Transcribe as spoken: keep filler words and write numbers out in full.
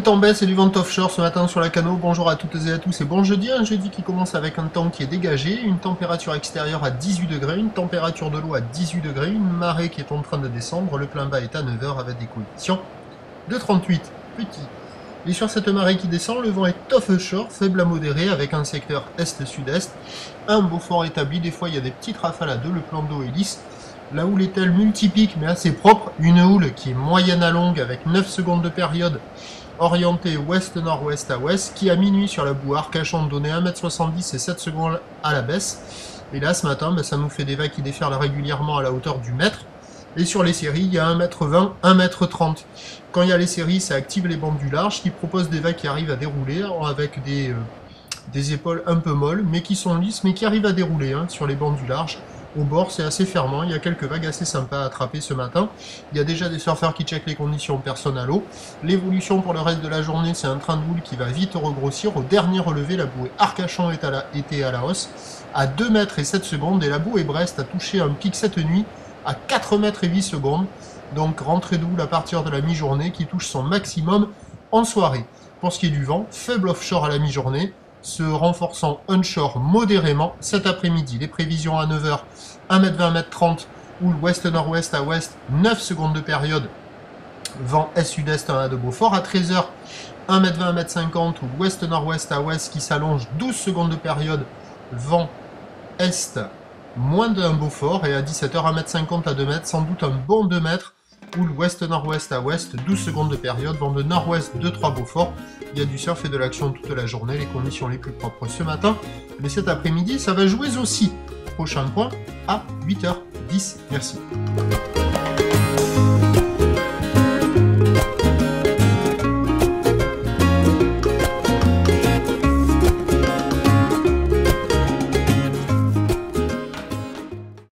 temps baisse et du vent offshore ce matin sur la Cano. Bonjour à toutes et à tous et bon jeudi. Un jeudi qui commence avec un temps qui est dégagé, une température extérieure à dix-huit degrés, une température de l'eau à dix-huit degrés, une marée qui est en train de descendre. Le plein bas est à neuf heures avec des conditions de trente-huit petits. Et sur cette marée qui descend, le vent est offshore, faible à modéré, avec un secteur est-sud-est. Un beau fort établi, des fois il y a des petites rafales à deux, le plan d'eau est lisse. La houle est-elle multipique mais assez propre, une houle qui est moyenne à longue avec neuf secondes de période, orientée ouest-nord-ouest à ouest, qui à minuit sur la boue Arcachon donnait un mètre soixante-dix et sept secondes à la baisse. Et là ce matin, ben, ça nous fait des vagues qui déferlent régulièrement à la hauteur du mètre. Et sur les séries, il y a un mètre vingt, un mètre trente. Quand il y a les séries, ça active les bandes du large qui proposent des vagues qui arrivent à dérouler avec des, euh, des épaules un peu molles, mais qui sont lisses, mais qui arrivent à dérouler hein, sur les bandes du large. Au bord, c'est assez fermant, il y a quelques vagues assez sympas à attraper ce matin. Il y a déjà des surfeurs qui checkent les conditions, personne à l'eau. L'évolution pour le reste de la journée, c'est un train de boule qui va vite regrossir. Au dernier relevé, la bouée Arcachon est à la, était à la hausse, à deux mètres et sept secondes, et la bouée Brest a touché un pic cette nuit à quatre mètres et huit secondes. Donc rentrée de houle à partir de la mi-journée qui touche son maximum en soirée. Pour ce qui est du vent, faible offshore à la mi-journée, se renforçant onshore modérément cet après-midi. Les prévisions à neuf heures, un mètre vingt, un mètre trente, houle ouest-nord-ouest à ouest, neuf secondes de période, vent est-sud-est à de Beaufort. À treize heures, un mètre vingt, un mètre cinquante, houle ouest-nord-ouest à ouest qui s'allonge, douze secondes de période, vent est, moins d'un Beaufort. Et à dix-sept heures, un mètre cinquante à deux mètres, sans doute un bon deux mètres, houle ouest-nord-ouest à ouest, douze secondes de période, vent de nord-ouest deux trois Beaufort. Il y a du surf et de l'action toute la journée, les conditions les plus propres ce matin. Mais cet après-midi, ça va jouer aussi. Prochain point à huit heures dix. Merci.